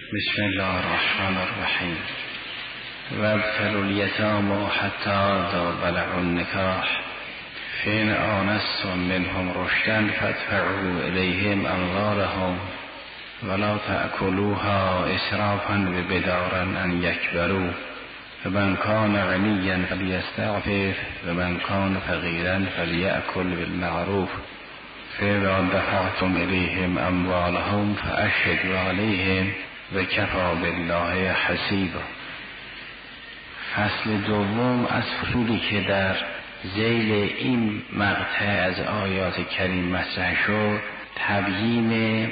بسم الله الرحمن الرحیم. وابتلوا اليتامى حتى إذا بلغوا النكاح فإن آنستم منهم رشدا فادفعوا إليهم أموالهم ولا تأكلوها إسرافا وبدارا أن يكبروا فمن كان غنيا فليستعفف ومن كان فقيرا فليأكل بالمعروف فإذا دفعتم إليهم أموالهم فأشهدوا عليهم وكفى بالله حسیبا. فصل دوم از فصولی که در ذیل این مقطع از آیات کریم مطرح شد تبیین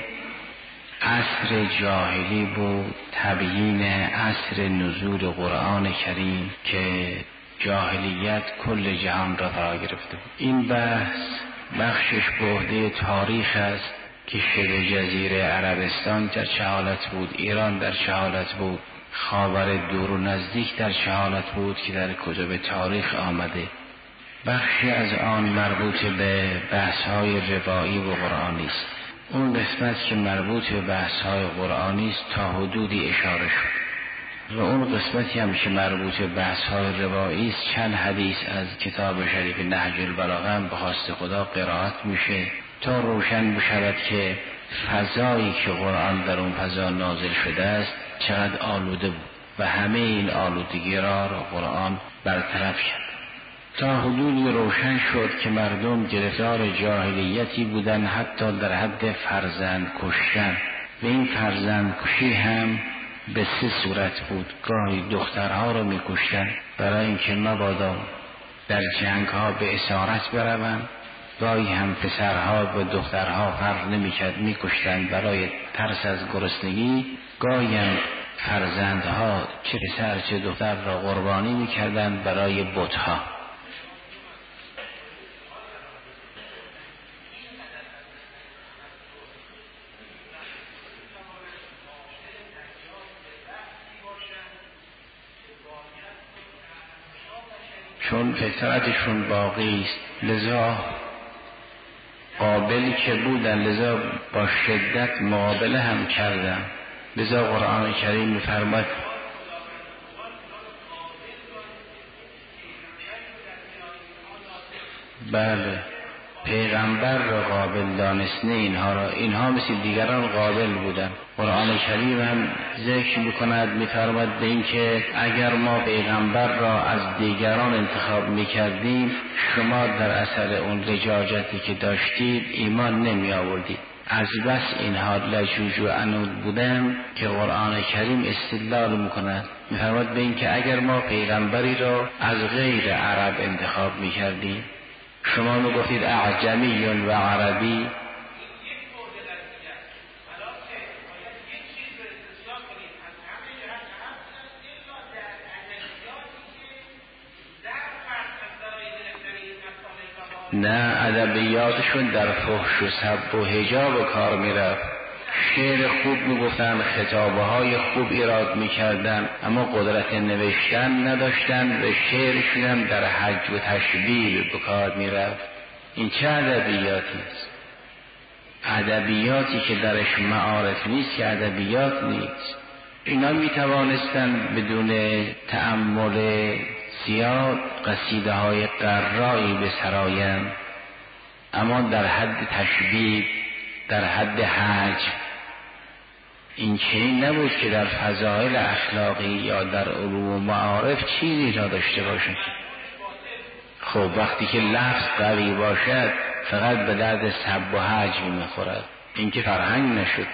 عصر جاهلی بود، تبیین عصر نزول قرآن کریم که جاهلیت کل جهان را فرا گرفته بود. این بخشش به عهده تاریخ است که شبه جزیره عربستان در چه حالت بود، ایران در چه حالت بود، خاور دور و نزدیک در چه حالت بود که در کتب تاریخ آمده. بخشی از آن مربوط به بحث‌های روایی و قرآنی است. اون قسمت که مربوط به بحث‌های قرآنی است تا حدودی اشاره شد و اون قسمتی هم که مربوط به بحث‌های روایی است چند حدیث از کتاب شریف نهج البلاغه هم به خواست خدا قرائت میشه تا روشن بشود که فضایی که قرآن در اون فضا نازل شده است چقدر آلوده بود و همه این آلودگی را قرآن برطرف کرد. تا حدودی روشن شد که مردم گرفتار جاهلیتی بودن حتی در حد فرزند کشتن و این فرزند کشی هم به سه صورت بود. گاهی دخترها رو میکشتن برای اینکه مبادا در جنگ ها به اسارت بروند، گاهی هم پسرها به دخترها فرق نمیکرد میکشتن برای ترس از گرسنگی، گاهی هم فرزندها چه پسر چه دختر را قربانی میکردن برای بتها. چون فطرتشون باقی است لذا قابلی که بودن لذا با شدت مقابله هم کردن. لذا قرآن کریم می‌فرماید بله پیغمبر را قابل دانست، نه اینها مثل دیگران قابل بودن. قرآن کریم هم ذکر میکند میفرماید به این که اگر ما پیغمبر را از دیگران انتخاب میکردیم شما در اثر اون لجاجتی که داشتید ایمان نمی آوردید. از بس اینها لجوج و عنود بودن که قرآن کریم استدلال میکند میفرماید به این که اگر ما پیغمبری را از غیر عرب انتخاب میکردیم شما میگفتید اعجمی و عربی، نه ادبیاتشون در فحش و سب و حجاب کار میرفت. شعر خوب میگفتن، خطابه های خوب ایراد میکردن اما قدرت نوشتن نداشتن و شعرشون هم در حج و تشبیه به کار میرفت. این چه ادبیاتی است؟ ادبیاتی که درش معارف نیست که ادبیات نیست. اینا میتوانستن بدون تأمل زیاد قصیده های قرایی بسراین اما در حد تشبیه، در حد حج این چنین نبود که در فضائل اخلاقی یا در علوم و معارف چیزی را داشته باشد. خب وقتی که لفظ قوی باشد فقط به درد سب و حج میخورد، این که فرهنگ نشد.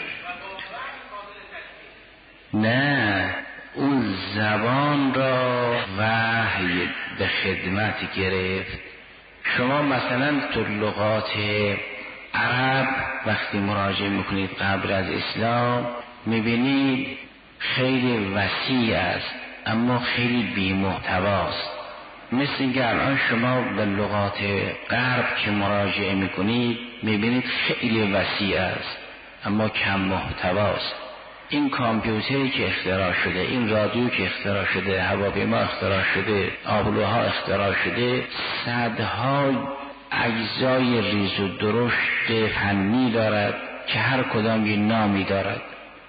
نه، اون زبان را وحی به خدمت گرفت. شما مثلا تو لغات عرب وقتی مراجعه میکنید قبل از اسلام میبینید خیلی وسیع است اما خیلی بی محتواست. مثل اینکه الان شما به لغات غرب که مراجعه میکنید میبینید خیلی وسیع است اما کم محتواست. این کامپیوتری که اختراع شده، این رادیو که اختراع شده، هواپیما اختراع شده، آبلوها اختراع شده، صدها اجزای ریز و درشت فنی دارد که هر کدام یک نامی دارد.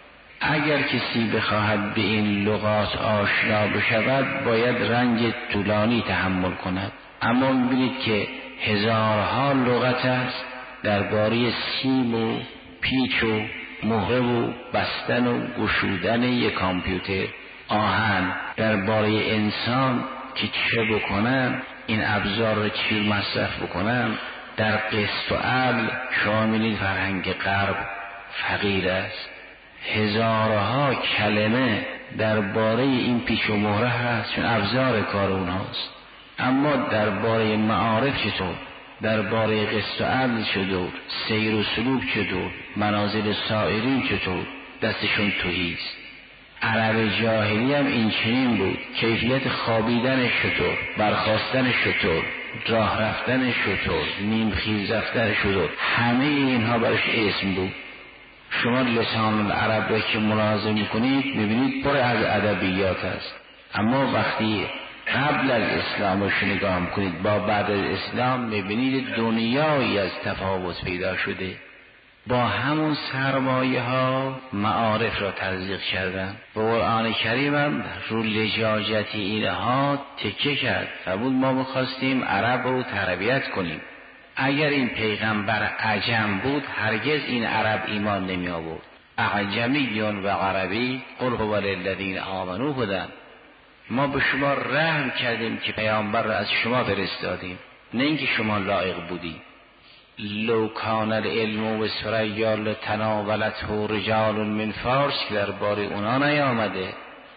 اگر کسی بخواهد به این لغات آشنا بشود باید رنج طولانی تحمل کند. اما می‌بینید که هزارها لغت است درباره سیم و پیچ و مهره و بستن و گشودن یک کامپیوتر، آهن، درباره انسان که چه بکنن، این ابزار رو چی مصرف بکنن. در قسط و عدل شما می‌بینید فرهنگ غرب فقیر است. هزارها کلمه درباره این پیچ و مهره هست چون ابزار کار اونهاست. اما درباره معارف چطور، درباره قسط و عدل چطور، سیر و سلوک چطور، منازل سائرین چطور، دستشون تهیست. عرب جاهلی هم این چنین بود. کیفیت خوابیدن چطور، برخاستن چطور، راه رفتن چطور، نیم خیز رفتن چطور، همه اینها برش اسم بود. شما لسان العرب را که ملاحظه میکنید میبینید پر از ادبیات است. اما وقتی قبل از اسلام رو نگاه میکنید با بعد از اسلام میبینید دنیایی از تفاوت پیدا شده. با همون سرمایه ها معارف را تزریق کردن. و قرآن کریم هم رو لجاجتی اینها تکیه کرد. فرمود ما میخواستیم عرب رو تربیت کنیم. اگر این پیغمبر عجم بود هرگز این عرب ایمان نمی آورد. اعجمیون و عربی قل هو للذین آمنوا بودن. ما به شما رحم کردیم که پیامبر را از شما فرستادیم، نه اینکه شما لایق بودی. لو کان العلم و ثریا لتناولته رجال من فارس که درباره اونا نیامده،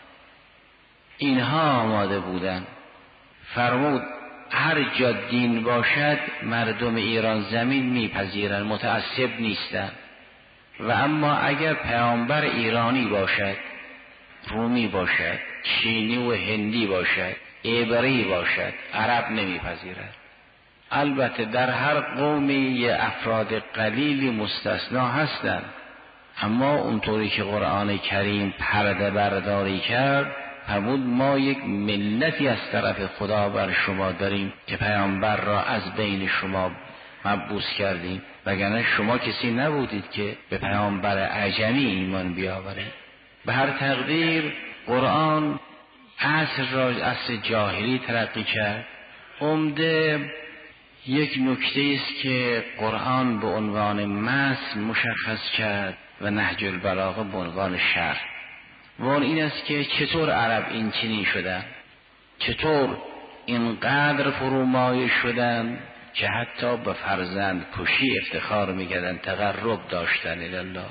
اینها آماده بودن. فرمود هر جا دین باشد مردم ایران زمین میپذیرن، متعصب نیستن. و اما اگر پیامبر ایرانی باشد، رومی باشد، چینی و هندی باشد، عبری باشد، عرب نمیپذیرد. البته در هر قومی یه افراد قلیلی مستثنا هستند، اما اونطوری که قرآن کریم پرده برداری کرد فرمود ما یک ملتی از طرف خدا بر شما داریم که پیامبر را از بین شما مبعوث کردیم، وگرنه شما کسی نبودید که به پیامبر عجمی ایمان بیاورید. به هر تقدیر قرآن عصر را عصر جاهلی ترقی کرد. عمده یک نکته است که قرآن به عنوان متن مشخص کرد و نهج البلاغه به عنوان شرح. و این است که چطور عرب این چنین شدن، چطور اینقدر فرومایه شدن که حتی به فرزند کشی افتخار می‌کردن، تقرب داشتن الی الله.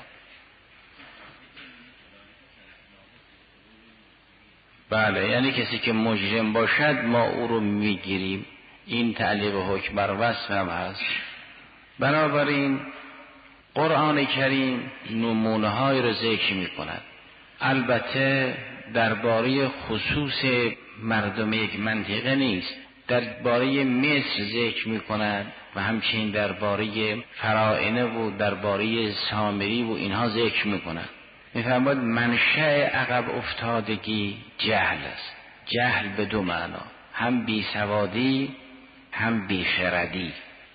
بله، یعنی کسی که مجرم باشد ما او رو میگیریم. این تعلیق حکم بر وصف هم هست. بنابراین قرآن کریم نمونه های رو ذکر می کند. البته درباره خصوص مردم یک منطقه نیست، درباره مصر ذکر می کند و همچنین درباره فراعنه و درباره سامری و اینها ذکر می کند. می فرماید منشأ عقب افتادگی جهل است. جهل به دو معنا، هم بیسوادی هم بیخردی.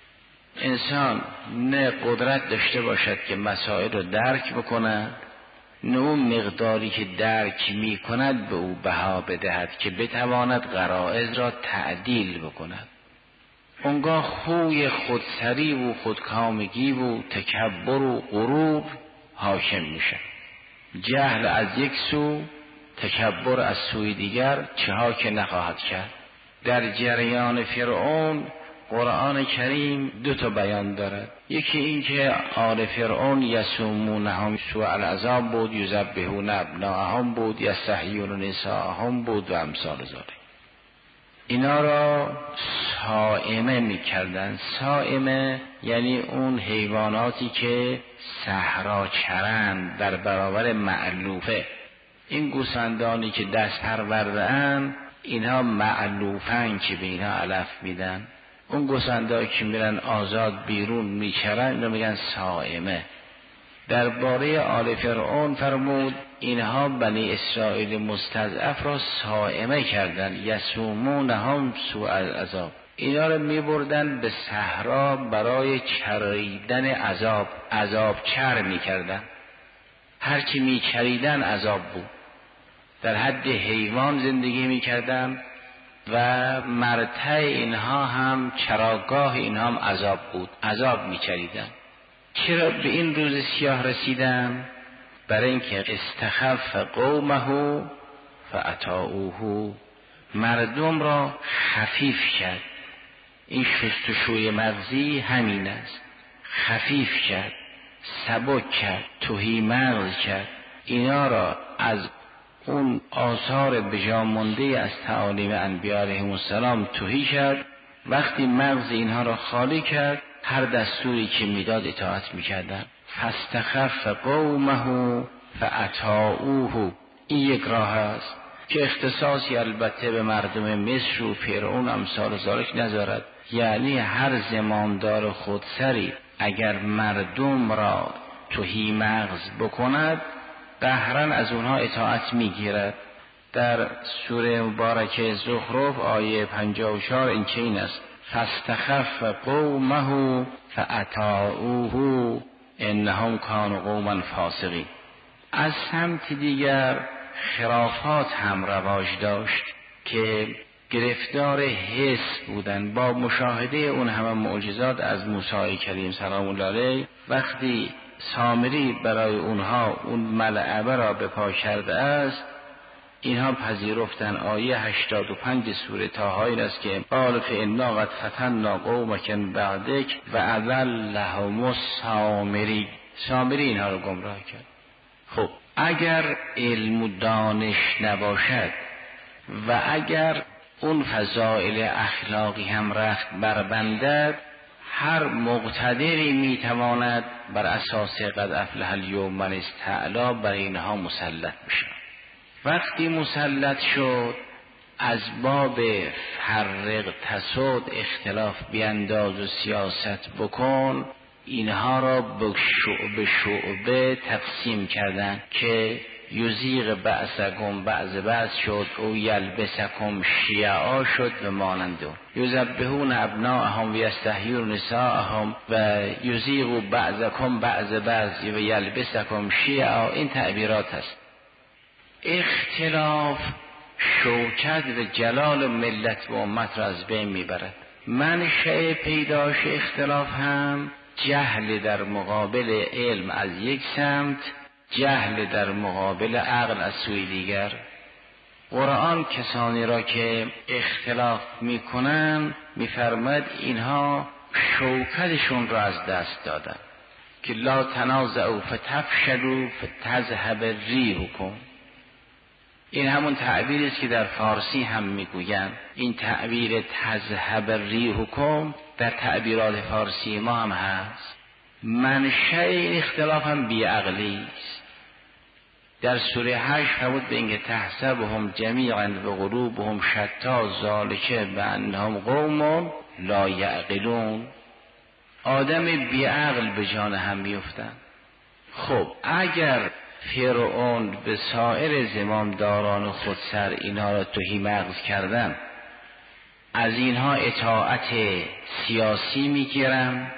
انسان نه قدرت داشته باشد که مسائل رو درک بکند، نه اون مقداری که درک می کند به او بها بدهد که بتواند غرائز را تعدیل بکند. اونگاه خوی خودسری و خودکامگی و تکبر و غرور حاکم میشه. جهل از یک سو، تکبر از سوی دیگر، چه ها که نخواهد کرد. در جریان فرعون قرآن کریم دو تا بیان دارد. یکی این که آل فرعون یسومونهم سوء العذاب بود، یذبحون ابناءهم بود، یستحیون نساءهم بود و امثال ذالک. اینا را صائمه میکردن. صائمه یعنی اون حیواناتی که صحرا چرند در برابر معلوفه. این گوسفندانی که دست پرورده‌اند اینها معلوفن که به اینها علف میدن. اون گوسفندانی که میرن آزاد بیرون میچرن اینو میگن صائمه. درباره آل فرعون فرمود اینها بنی اسرائیل مستضعف را صائمه کردند. یسومونهم سوء العذاب. اینا رو میبردن به صحرا برای چریدن عذاب چر میکردن. هرچی میچریدن عذاب بود. در حد حیوان زندگی میکردن و مرتع اینها هم چراگاه اینها هم عذاب بود، عذاب میچریدن. چرا به این روز سیاه رسیدن؟ برای اینکه استخف قومه فاطاعوه، مردم را خفیف کرد. این شستشوی مغزی همین است، خفیف کرد، سبک کرد، تهی مغز کرد. اینا را از اون آثار بجا مانده از تعالیم انبیاء علیهم السلام تهی کرد. وقتی مغز اینها را خالی کرد، هر دستوری که میداد اطاعت میکردن. فاستخف قومه فاطاعوه. این یک راه است که اختصاصی البته به مردم مصر و فرعون امثال ذالک نذارد. یعنی هر زمامدار خودسری اگر مردم را تهی مغز بکند، قهرن از اونها اطاعت میگیرد. در سوره مبارکه زخرف آیه 54 این چنین است: فاستخف قومه فاطاعوه انهم کانوا قوما فاسقین. از سمت دیگر خرافات هم رواج داشت که گرفتار حس بودن. با مشاهده اون همه معجزات از موسی کریم سلام الله علیه، وقتی سامری برای اونها اون ملعبه را به پا کرده است، اینها پذیرفتن. آیه 85 سوره طه این است که قال فإنا قد فتنا قومک بعدک و اضلهم السامری. سامری اینها را گمراه کرد. خب اگر علم و دانش نباشد و اگر اون فضائل اخلاقی هم رخت بربندد، هر مقتدری میتواند بر اساس قد افلح الیوم من استعلا بر اینها مسلط بشه. وقتی مسلط شد، از باب فرق تسود اختلاف بینداز و سیاست بکن، اینها را به شعبه تقسیم کردن که یزیغ بعضکم بعض بعض شد او یلبسکم شیعا شد و مانند اون یذبحون ابناءهم و یستحیون نساءهم و یزیغ بعضکم بعض بعض و یلبسکم شیعا. این تعبیرات است. اختلاف شوکت و جلال ملت و امت را از بین میبرد. منشأ پیداش اختلاف هم جهل در مقابل علم از یک سمت، جهل در مقابل عقل از سوی دیگر. قرآن کسانی را که اختلاف میکنن میفرماید اینها شوکتشون را از دست دادن که لا تنازعوا فتفشلوا فتذهب ریحکم. این همون تعبیری است که در فارسی هم میگویند. این تعبیر تذهب ریحکم در تعبیرات فارسی ما هم هست. منشأ این اختلاف هم بیعقلی است. در سوره 8 فرمود به اینکه تحسبهم جمیعا و قلوبهم شتی ذالک بانهم قوم لا یعقلون. آدم بیعقل به جان هم میافتند. خب اگر فرعون به سایر زمامداران خودسر اینها را تهی مغز کردن، از اینها اطاعت سیاسی میگیرن،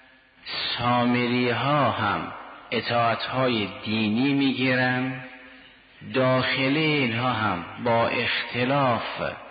سامری ها هم اطاعت های دینی میگیرن، داخل اینها هم با اختلاف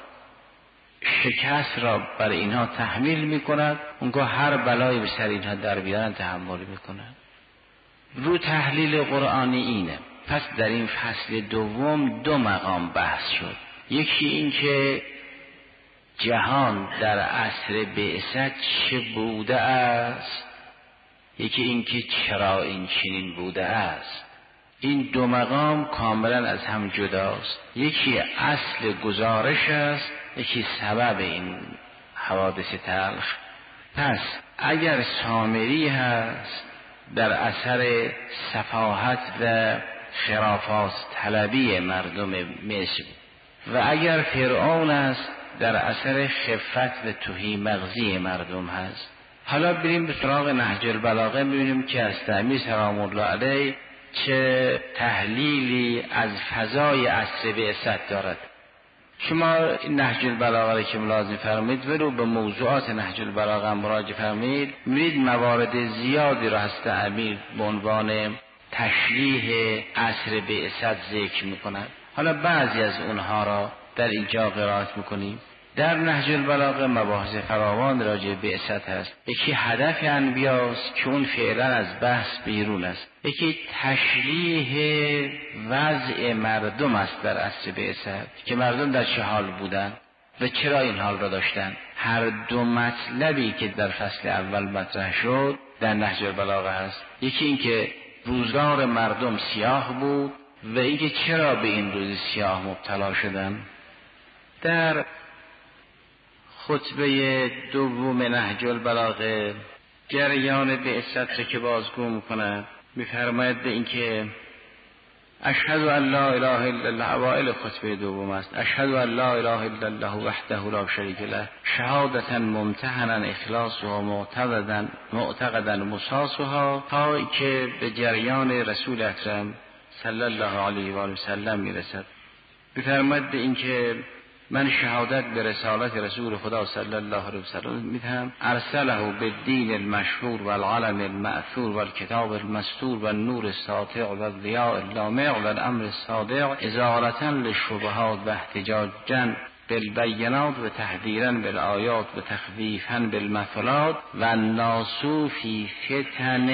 شکست را بر اینها تحمیل میکنند. اونگاه هر بلایی به سر اینها در بیارن تحمل میکنند. رو تحلیل قرآنی اینه. پس در این فصل دوم دو مقام بحث شد. یکی این که جهان در عصر بعثت چه بوده است، یکی این که چرا این چنین بوده است. این دو مقام کاملا از هم جداست. یکی اصل گزارش است، یکی سبب این حوادث تلخ. پس اگر سامری هست در اثر سفاهت و خرافات طلبی مردم مصر و اگر فرعون است در اثر خفت و تهی مغزی مردم هست. حالا بریم به سراغ نهج البلاغه، ببینیم که از امیر سلام الله علیه چه تحلیلی از فضای عصر بعثت دارد. شما نهج البلاغه که ملاحظه فرمایید ولو به موضوعات نهج البلاغه مراجعه فرمایید، می‌بینید موارد زیادی را هست امیر به عنوان تشریح عصر بعثت ذکر میکنند. حالا بعضی از اونها را در اینجا قرائت میکنیم. در نهج البلاغه مباحث فراوان راجع به بعثت هست. یکی هدف انبیاست که اون فعلا از بحث بیرون است. یکی تشریح وضع مردم است در عصر بعثت، که مردم در چه حال بودند و چرا این حال را داشتند. هر دو مطلبی که در فصل اول مطرح شد در نهج البلاغه هست. یکی این که روزگار مردم سیاه بود و اینکه چرا به این روز سیاه مبتلا شدند. در خطبه دوم نهج البلاغه جریان بعثت را که بازگو می‌کند می‌فرماید به اینکه اشهد ان لا اله الا الله، اوائل خطبه دوم است، اشهد ان لا اله الا الله وحده لا شریک له شهادة ممتحنا اخلاصها معتقدا مساسها، تا که به جریان رسول اکرم صلی الله علیه و آله و سلم میرسد. می‌فرماید به اینکه من شهادت به رسالت رسول خدا صلی الله علیه و سلم میدهم، ارسله بالدین المشهور والعلم المأثور والکتاب المستور والنور الساطع والضیاء اللامع والامر الصادع ازالة للشبهات واحتجاجا بالبینات و تحذیرا بالآیات و تخویفا بالمثلات و الناس فی فتن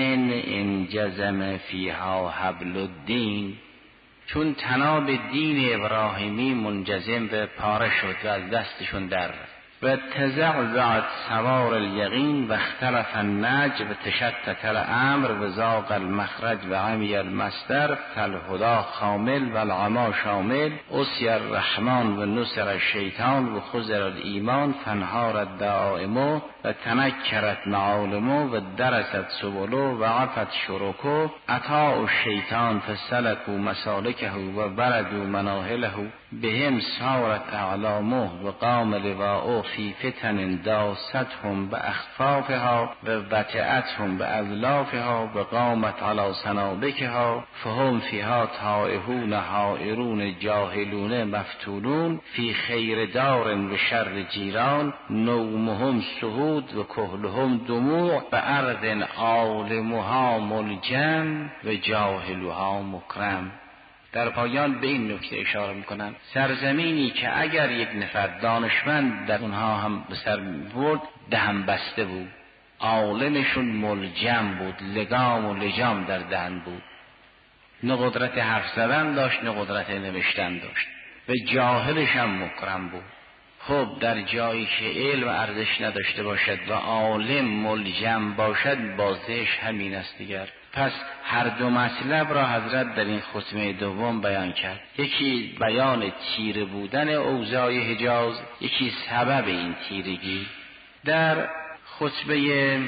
انجزم فیها حبل الدین، چون طناب دین ابراهیمی منجزم به پاره شد و از دستشون در و تزعزعت سوار الیقین و اختلف النج و تشتت الامر و زاغ المخرج و عمی المصدر فالهدا خامل و العما شامل، اسی الرحمن و نصر الشیطان و خزر الایمان فانهار الدائم و تنکرت معالم و درست سبلو و عفت شرکو اطاع الشیطان فسلکو مسالکه و بردو مناهله بهم سارت اعلامه و قام لواء فی فتن داستهم به اخفافها و وطئتهم به اذلافها و قامت علی سنابکها فهم فیها تائهون حائرون جاهلون مفتونون فی خیر دار و شر جیران نومهم سهود و کهلهم دموع و ارض عالمها ملجم و جاهلها مکرم. در پایان به این نکته اشاره میکنم، سرزمینی که اگر یک نفر دانشمند در اونها هم به سر برد دهن بسته بود، عالمشون ملجم بود، لگام و لجام در دهن بود، نه قدرت حرف زدن داشت نه قدرت نوشتن داشت و جاهلش هم مکرم بود. خب در جایی که علم ارزش نداشته باشد و عالم ملجم باشد بازش همین است دیگر. پس هر دو مطلب را حضرت در این خطبه دوم بیان کرد، یکی بیان تیره بودن اوضاع حجاز، یکی سبب این تیرگی. در خطبه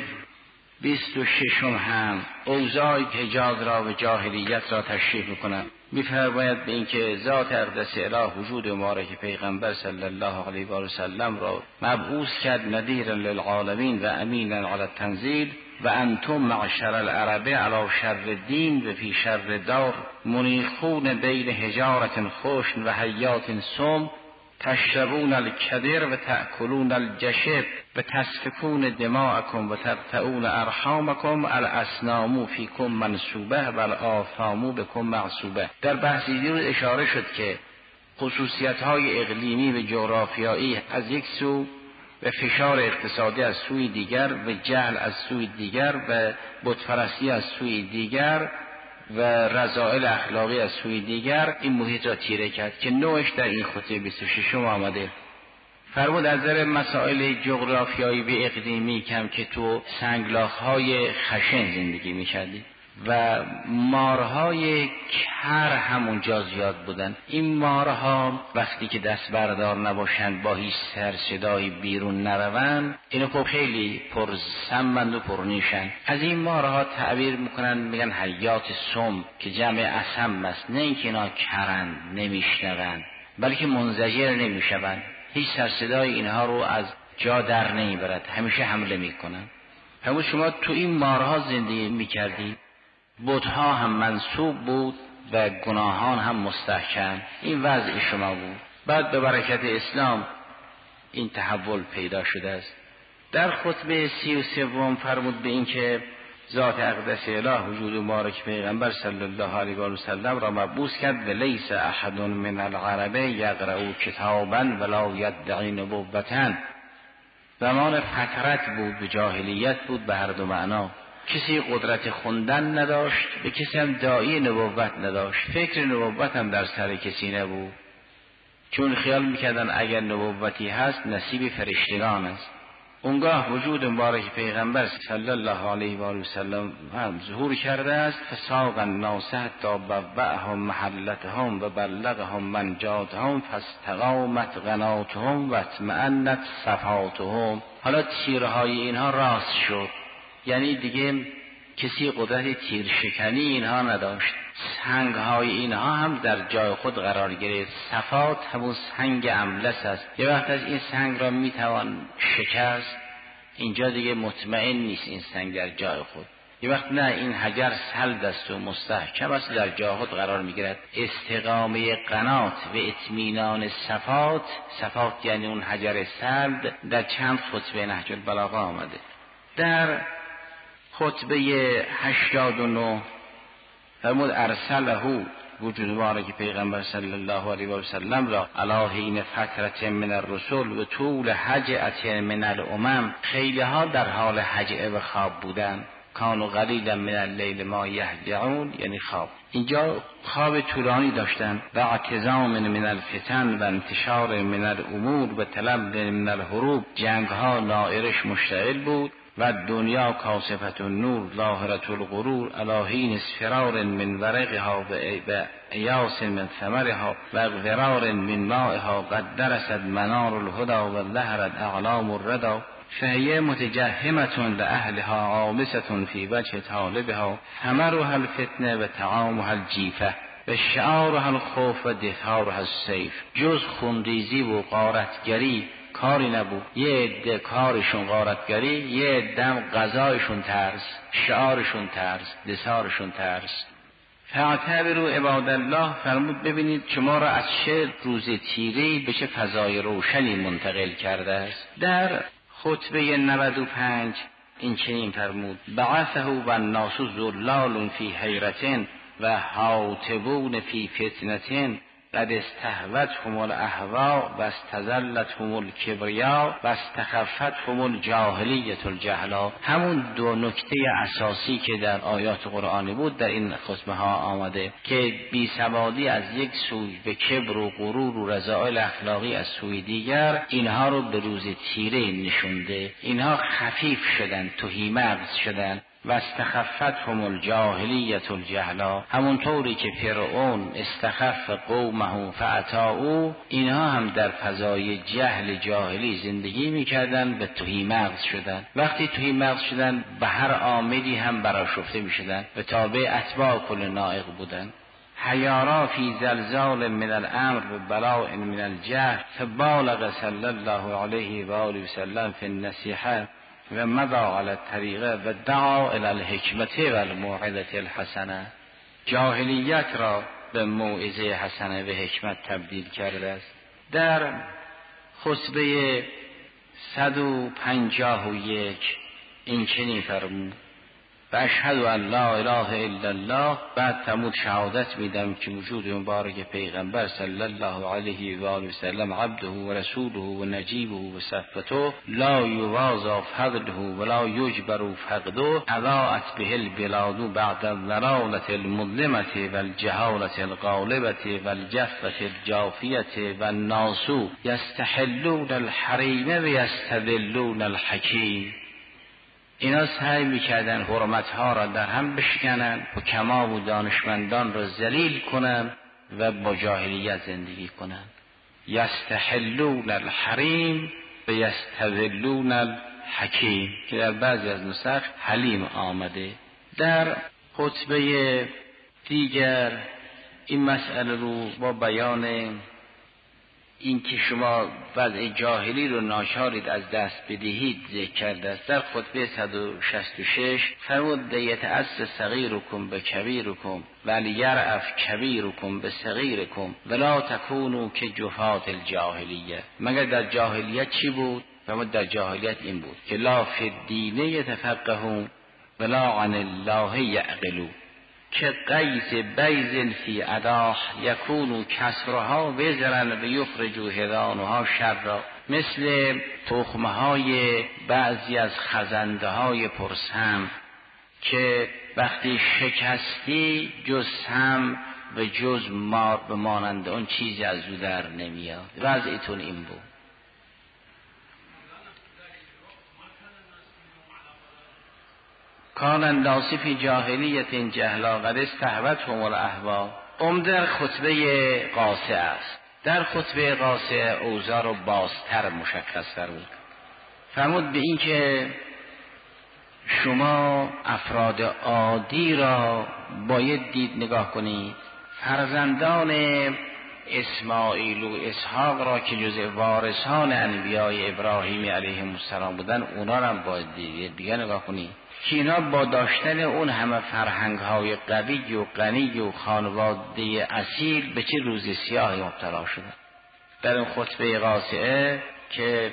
26 هم اوضاع حجاز را و جاهلیت را تشریح می‌کند. می‌فرماید به اینکه ذات اقدس اله وجود مبارک پیغمبر صلی الله علیه و سلم را مبعوث کرد نذیرا للعالمین و امینا علی التنزیل و انتم معشر العرب علی شر دین و فی شر دار منیخون بین حجارت خشن و حیات سم تشربون الکدر و تأکلون الجشب و تسفکون دماءکم و تقطعون ارحامکم الاسنام فیکم منصوبه و الآثام بکم معصوبه. در بحث دیروز اشاره شد که خصوصیت‌های اقلیمی و جغرافیایی از یک سو و فشار اقتصادی از سوی دیگر و جهل از سوی دیگر و بتپرستی از سوی دیگر و رذائل اخلاقی از سوی دیگر این محیط را تیره کرد که نوعش در این خطبه 26 آمده. فرمود از نظر مسائل جغرافیایی و اقلیمی کم که تو سنگلاخ‌های خشن زندگی می‌کردی و مارهای کر همونجا زیاد بودن. این مارها وقتی که دست بردار نباشند با هیچ سر صدایی بیرون نروند، اینو خب خیلی پرسمند و پرنیشن. از این مارها تعبیر میکنن میگن حیات سم که جمع اسم است، نه اینکه اینا کرند نمیشنوند بلکه منزجر نمیشوند، هیچ سر صدای اینها رو از جا در نمیبرد، همیشه حمله میکنن. همون شما تو این مارها زندگی میکردید، بتها هم منصوب بود و گناهان هم مستحکم. این وضع شما بود. بعد به برکت اسلام این تحول پیدا شده است. در خطبه 33 فرمود به این که ذات اقدس اله وجود مبارک پیغمبر صلی الله علیه و سلم را مبعوث کرد و لیس احد من العرب یقرأ کتابا ولا یدعی نبوة. زمان فترت بود، به جاهلیت بود، به هر دو معنا. کسی قدرت خوندن نداشت، به کسی هم داعی نبوت نداشت، فکر نبوت هم در سر کسی نبود، چون خیال میکردن اگر نبوتی هست نصیب فرشتگان است. اونگاه وجود مبارک پیغمبر صلی الله علیه و آله و سلم هم ظهور کرده است. فساق الناس حتی بوأهم محلتهم و بلغهم منجاتهم فاستقامت قناتهم و اطمأنت صفاتهم. حالا تیرهای اینها راست شد، یعنی دیگه کسی قدرت تیرشکنی اینها نداشت. سنگهای اینها هم در جای خود قرار گرفت. صفات همون سنگ املس است، یه وقت از این سنگ را میتوان شکست، اینجا دیگه مطمئن نیست این سنگ در جای خود. یه وقت نه، این حجر سلد است و مستحکم است، در جای خود قرار میگیرد. استقامه قنات و اطمینان صفات، صفات یعنی اون حجر سلد، در چند خطبه نهج البلاغه آمده. در خطبه 89 فرمود ارسله وجود مبارک پیغمبر صلی الله علیه و سلم را علی حین فترة من الرسل و طول هجعة من الامم. خیلی ها در حال هجعه و خواب بودن. کانوا قلیلا من اللیل ما یهجعون، یعنی خواب. اینجا خواب طولانی داشتن. و اعتزام من الفتن و انتشار من الامور و طلب من الحروب. جنگ ها نائرش مشتعل بود. و دنیا کاسفت النور ظاهرت الغرور علی حین اسفرار من ورقها و ایاس من ثمرها و اغفرار من مائها قد درست منار الهدى و ظهرت اعلام الردى فهي متجهمة لأهلها عامسة في وجه طالبها ثمرها الفتنة و طعامها الجیفه و شعارها الخوف و دثارها السیف. جز خونریزی و غارتگری کاری نبود. یه عده کارشون غارتگری، یه عده غذایشون ترس، شعارشون ترس، دثارشون ترس. فاعتبروا عباد الله، فرمود ببینید شما را از چه روز تیری به چه فضای روشنی منتقل کرده است. در خطبه 95 این چنین فرمود: بعثه و الناس ذلال فی حیرة و حاطبون فی فتنة قد استهوتهم الاهواء و استذلتهم الکبریا و استخفتهم الجاهلیة الجهلا. همون دو نکته اساسی که در آیات قرآنی بود در این خطبه ها آمده که بیسوادی از یک سوی به کبر و غرور و رذائل اخلاقی از سوی دیگر اینها رو به روز تیره نشونده. اینها خفیف شدن، تهی مغز شدن. و استخفتهم الجاهلیة الجهلا، همونطوری که فرعون استخف قومه فاطاعوا، اینها هم در فضای جهل جاهلی زندگی میکردن، به تهی مغز شدن. وقتی تهی مغز شدن به هر عاملی هم برآشفته میشدن، به تابع اتباع کل نائق بودن. حیارا فی زلزال من الامر و بلاء من الجهل فبالغ صلی الله علیه و آله و سلم فی النصیحه و مضا علی الطریقه و دعا الی الحکمت و الموعظه الحسنه. جاهلیت را به موعظه حسنه و حکمت تبدیل کرده است. در خطبه 151 این چنین فرمود: و اشهد ان لا اله الا الله. بعد فرمود شهادت میدم که وجود مبارک پیغمبر صلی الله علیه و آله و سلم عبده و رسوله و نجیبه و صفته لا یوازا فضله ولا یجبر فقده اضاءت به البلاد بعد الضلالة المظلمة والجهالة الغالبة والجفة الجافية والناس یستحلون الحریم و یستذلون الحکیم. اینا سعی میکردن حرمتها را در هم بشکنن، حکما و دانشمندان را ذلیل کنن و با جاهلیت زندگی کنن. یستحلون الحریم و یستذلون الحکیم که در بعضی از نسخ حلیم آمده. در خطبه دیگر این مسئله رو با بیان این که شما وضع جاهلی رو ناچارید از دست بدهید ذکر کرده است. در خطبه 166 فرمود: یتأس صغیرکم به کبیرکم ولیرأف کبیرکم به صغیرکم ولا تکونوا که جفات الجاهلیه. مگر در جاهلیت چی بود؟ فرمود در جاهلیت این بود که لا فی الدین یتفقهون ولا عن الله یعقلوا که قیز بیز فی اداه یکونو کسرها وزرن و یخرجو هدانها شرا، مثل تخمه های بعضی از خزنده های پرسم که وقتی شکستی جز سم و جز مار بمانند اون چیزی از او در نمیاد. وضعیتون این بود. کان الناس فی جاهلیت جهلا قد استهوتهم الاهوا. در خطبه قاصع است. در خطبه قاصع اوضاع رو بازتر مشخص‌تر بود. فرمود به این که شما افراد عادی را باید دید نگاه کنید، فرزندان اسماعیل و اسحاق را که جزء وارثان انبیای ابراهیم علیه السلام بودن، اونا را هم باید دید. دیگه نگاه کنید که اینا با داشتن اون همه فرهنگ‌های قوی و غنی و خانواده اصیل به چه روز سیاهی مبتلا شدن. در این خطبه قاصعه که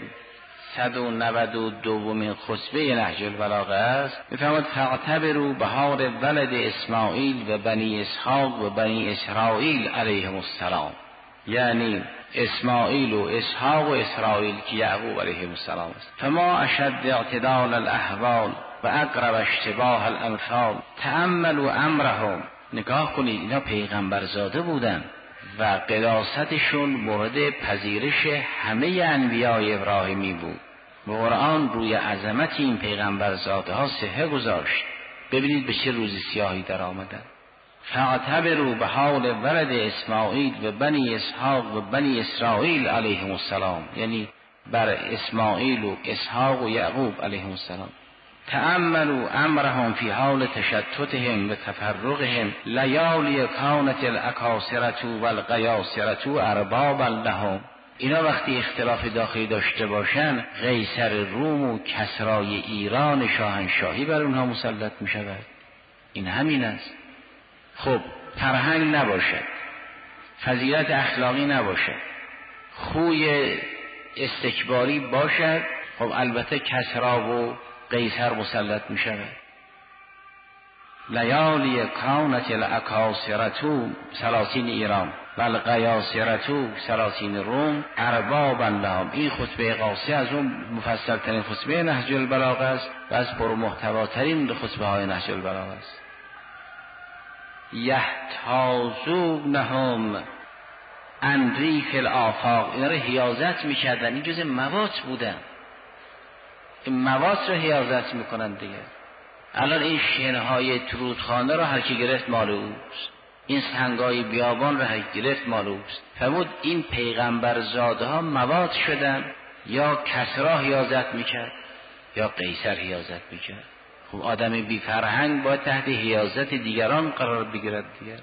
192مین خطبه نهج البلاغه است، می‌فرماید فاعتبروا بهار ولد اسماعیل و بنی اسحاق و بنی اسرائیل علیهم السلام، یعنی اسماعیل و اسحاق و اسرائیل که یعقوب علیه السلام است. فما اشد اعتدال الاحوال و اقرب اشتباه الامثال تأملوا امرهم. نگاه کنید اینا پیغمبر زاده بودن و قداستشون مورد پذیرش همه انبیای ابراهیمی بود. قرآن روی عظمت این پیغمبر زاده ها صحه گذاشت. ببینید به چه روز سیاهی در آمدن. فاعتبروا به حال ولد اسماعیل و بنی اسحاق و بنی اسرائیل علیهم السلام، یعنی بر اسماعیل و اسحاق و یعقوب علیهم السلام. تأملوا امرهم فی حال تشتتهم و تفرقهم لیالی کانت الاکاسرة والقیاسرة اربابا لهم. اینا وقتی اختلاف داخلی داشته باشن، قیصر روم و کسرای ایران شاهنشاهی بر اونها مسلط می شود. این همین است. خب فرهنگ نباشد، فضیلت اخلاقی نباشد، خوی استکباری باشد، خب البته کسرا و قیصر مسلط می شود. لیالی کانت الاکاسرة سلاطین ایران و القیاصرة سلاطین روم اربابا لهم. این خطبه قاصع از اون مفصل ترین خطبه نهج البلاغه است و از پرمحتواترین خطبه های نهج البلاغه است. یحتاذونهم عن ریف الآفاق. اینا رو حیازت میکردن، این جز موات بودن، این موات رو حیازت میکنن دیگه. الان این شنهای ترودخانه رو هر کی گرفت مال اوست، این سنگای بیابان رو هر کی گرفت مال اوست. فرمود این پیغمبر زاده ها موات شدن، یا کسرا حیازت میکرد یا قیصر حیازت میکرد. خب آدم بی فرهنگ باید تحت حیازت دیگران قرار بگیرد دیگر.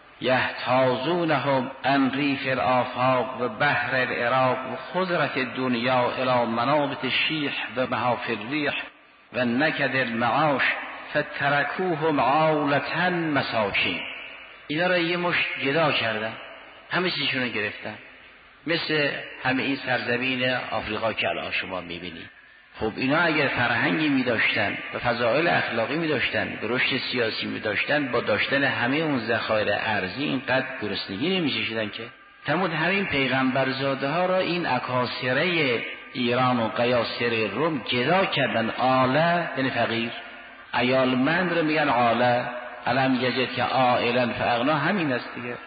یحتاذونهم عن ریف الآفاق و بحر العراق و خضرت دنیا الی منابت الشیح و محافل الریح و نکد المعاش فترکوهم عالة مساکین. اینا را یه مشت جدا کردن، همه چیزشون رو گرفتن، مثل همه این سرزمین آفریقا که الان شما میبینید. خب اینا اگر فرهنگی می داشتن و فضائل اخلاقی می داشتن و رشد سیاسی می داشتن، با داشتن همه اون ذخایر ارزی اینقدر گرسنگی نمی چشیدن که. تمام همین پیغمبرزاده ها را این اکاسره ایران و قیاصره روم جدا کردن. آله یعنی فقیر، عیالمند رو میگن آله. علم یجد که عائلا فاغنا، همین است دیگه.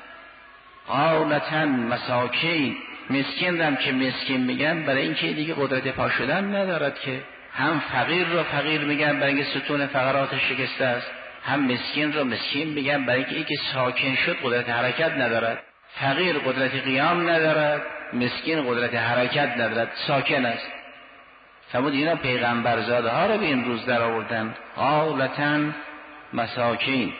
عالة مساکین، مسکین هم که مسکین میگن برای اینکه دیگه قدرت پا شدن ندارد که. هم فقیر رو فقیر میگن برای اینکه ستون فقرات شکسته است، هم مسکین رو مسکین میگن برای اینکه ساکن شد قدرت حرکت ندارد. فقیر قدرت قیام ندارد، مسکین قدرت حرکت ندارد، ساکن است. فرمود اینا پیغمبرزاده ها رو به این روز در آوردن. عالة مساکین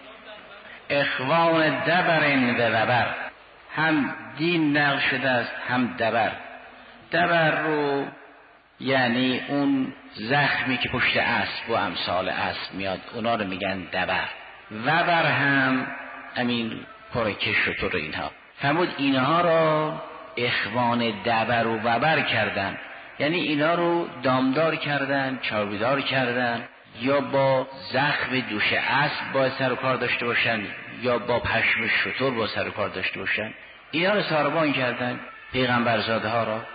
اخوان دبرن و وبر، هم دین نقل شده است هم دبر. دبر رو یعنی اون زخمی که پشت اسب و امثال اسب میاد، اونا رو میگن دبر. وبر هم امین پرکش شطور اینها. فرمود اینها رو اخوان دبر و وبر کردن، یعنی اینا رو دامدار کردن، چاربیدار کردن یا با زخم دوش اسب با سر و کار داشته باشن یا با پشم شتر با سر و کار داشته باشن. اینا رو ساربان کردن پیغمبرزاده ها را.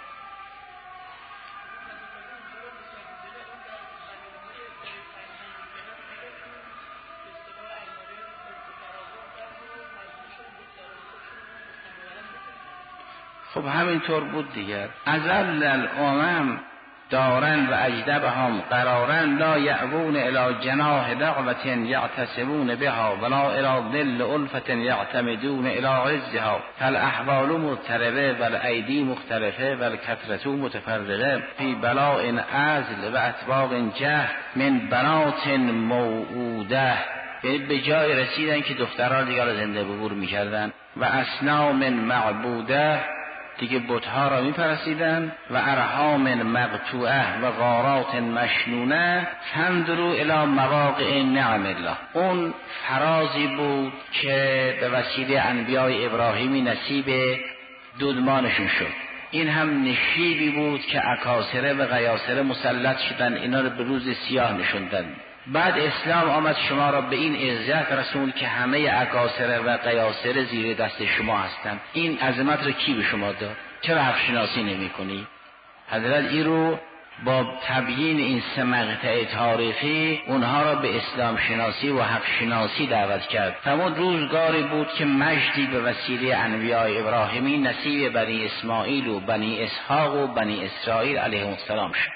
خب همینطور بود دیگر. ازل الامم دارن و اجدبهم قرارن لا یعبون الی جناح دعوة یعتصبون بها ولا الی ظل الفة یعتمدون الی عزها فالاحوال مضطربه والایدی مختلفه والکثرة متفرقه فی بلاء عزل و اطباق جهل من بنات موعوده. یعنی به جای رسیدن که دختران دیگر را زنده به گور میکردن و اصنام معبوده، دیگه بت‌ها را می‌پرستیدن و ارحام مقطوعه و غارات مشنونه. فاندروا الی مواقع نعم الله. اون فرازی بود که به وسیله انبیای ابراهیمی نصیب دودمانشون شد. این هم نشیبی بود که اکاسره و غیاسره مسلط شدن، اینا رو به روز سیاه نشوندن. بعد اسلام آمد شما را به این عزت رسوند که همه اکاسره و قیاسره زیر دست شما هستند. این عظمت رو کی به شما داد؟ چرا حق شناسی نمی کنی؟ حضرت این رو با تبیین این سه مقطع تاریخی اونها را به اسلام شناسی و حق شناسی دعوت کرد. همون روزگاری بود که مجدی به وسیله انبیاء ابراهیمی نصیب بنی اسماعیل و بنی اسحاق و بنی اسرائیل علیهم السلام شد.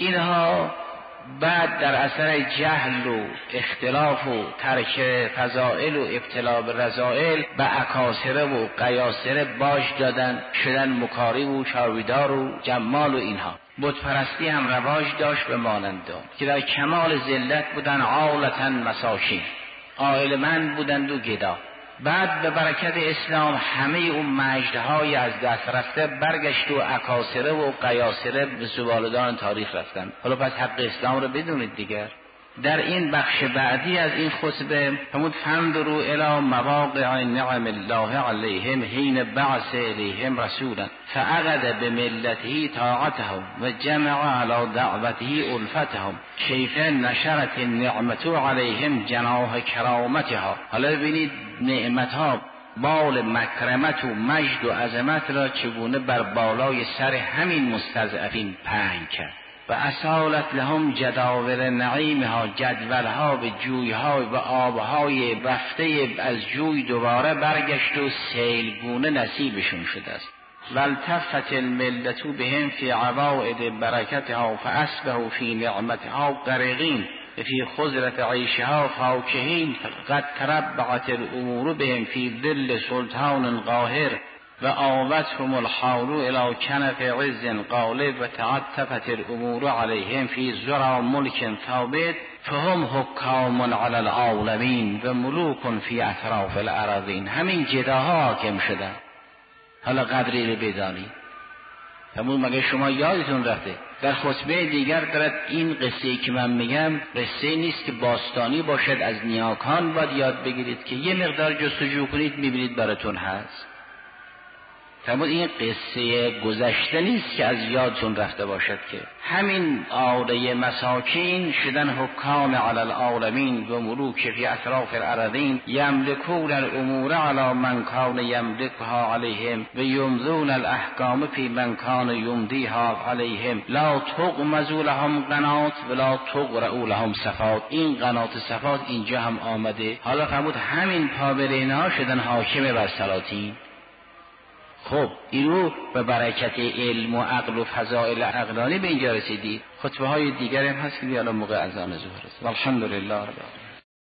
اینها بعد در اثر جهل و اختلاف و ترک فضائل و ابتلا به رذائل به اکاسره و قیاسره باج دادن، شدن مکاری و چاویدار و جمال و اینها. بت پرستی هم رواج داشت به مانندان که در کمال ذلت بودن، عالتا مساکین، عائل من بودند و گدا. بعد به برکت اسلام همه اون مجدهای از دست رفته برگشت و اکاسره و قیاسره به زبالدان تاریخ رفتن. حالا پس حق اسلام رو بدونید دیگر. در این بخش بعدی از این خطبه فرمود فاندروا الی مواقع نعم الله علیهم حین بعث الیهم رسولا فعقد بملته طاعتهم و جمع علی دعوته الفتهم کیف نشرت النعمت علیهم جناح کرامتها. حالا ببینید نعمتها بال مکرمت و مجد و عظمت را چگونه بر بالای سر همین مستضعفین پهن کرد. و اصالت لهم جداول نعیمها، جدولها به جویها و آبهای رفته از جوی دوباره برگشت و سیلگونه نصیبشون شده است. والتفت الملت بهم فی عوائد برکتها فاصبحوا فی نعمتها غرقین فی خضرة عیشها فاکهین قد تربعت الامور بهم فی ظل سلطان قاهر و آوتهم الحول الی کنف عز غالب و تعطفت الامور علیهم فی ذرا ملک ثابت فهم حکام علی العالمین و ملوک فی اطراف الارضین. همین جداها حاکم شدن. حالا قدری رو بدانید. همون مگه شما یادتون رفته در خطبه دیگر دارد این قصه‌ای که من میگم قصه نیست که باستانی باشد، از نیاکان باید یاد بگیرید که یه مقدار جستجو کنید میبینید براتون هست. فرمود این قصه گذشته نیست که از یادتون رفته باشد که همین عاده مساکین شدن حکام علی العالمین و ملوک فی اطراف الارضین یملکون الامور علی من کان یملکها علیهم و یمضون الاحکام فی من کان یمضیها علیهم لا تغمز لهم قنات ولا تقرأ لهم صفات. این قنات صفات اینجا هم آمده. حالا فرمود همین پابرینها شدن حاکم بر سلاطین. خب اینو به برکت علم و عقل و فضائل عقلانی به اینجا رسیدید. خطبه های دیگر هم هست که الان موقع اذان ظهر است. والحمدلله رب العالمین.